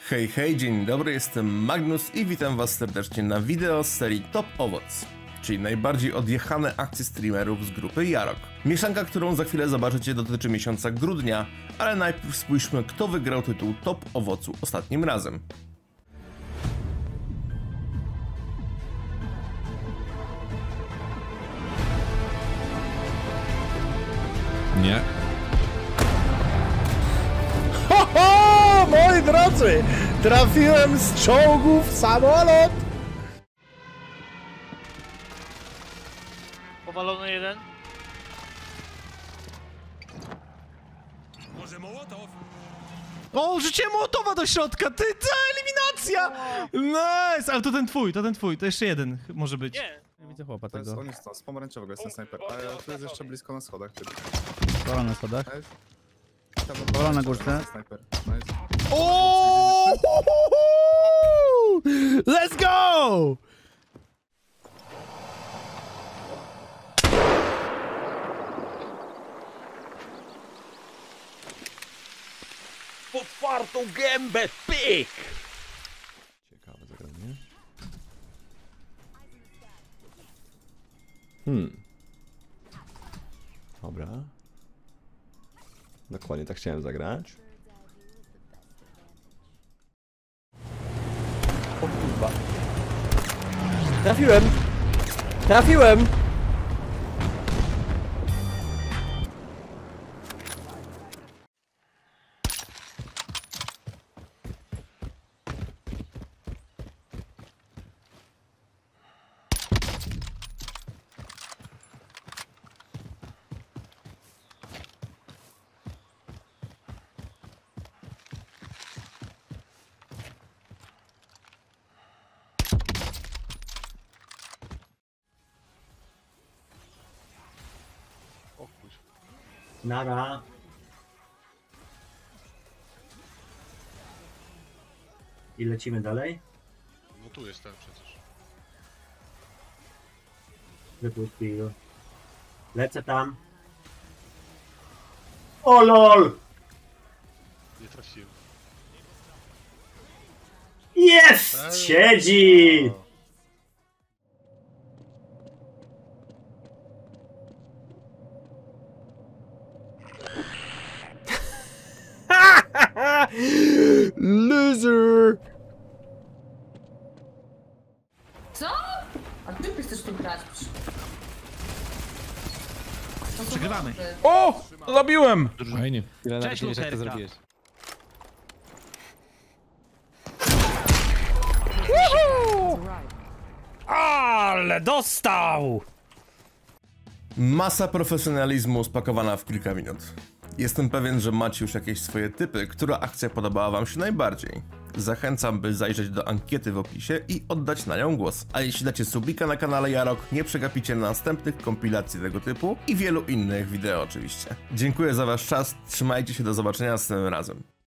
Hej, hej, dzień dobry, jestem Magnus i witam was serdecznie na wideo z serii Top Owoc, czyli najbardziej odjechane akcje streamerów z grupy Jarok. Mieszanka, którą za chwilę zobaczycie, dotyczy miesiąca grudnia, ale najpierw spójrzmy, kto wygrał tytuł Top Owocu ostatnim razem. Nie. Ho, ho, moi drodzy! Trafiłem z czołgu w samolot! Powalony jeden. Może Mołotow? O, rzuciłem Mołotowa do środka, ty, ta eliminacja! Nice, ale to ten twój, to jeszcze jeden może być. Nie. Nie widzę chłopa To jest, tego. on jest z pomarańczowego, jest ten snajper. A tu jest jeszcze blisko na schodach. Pola na schodach. Tam Pola na górce. Snajper. No jest. O! Let's go! Po otwartą gębę, pyk! Ciekawe zagranie. Dobra. Dokładnie tak chciałem zagrać. O kurwa. Trafiłem! Trafiłem! Nara. I lecimy dalej. No tu jestem przecież. Wypuścił go. Lecę tam. O lol! Nie trafiłem. Jest! Siedzi! Loser! Co? A ty chcesz tu grać? Przegrywamy. O! Zabiłem! Fajnie. Cześć, Lukerka. Ale dostał! Masa profesjonalizmu spakowana w kilka minut. Jestem pewien, że macie już jakieś swoje typy, która akcja podobała wam się najbardziej. Zachęcam, by zajrzeć do ankiety w opisie i oddać na nią głos. A jeśli dacie subika na kanale Jarok, nie przegapicie następnych kompilacji tego typu i wielu innych wideo oczywiście. Dziękuję za wasz czas, trzymajcie się, do zobaczenia następnym razem.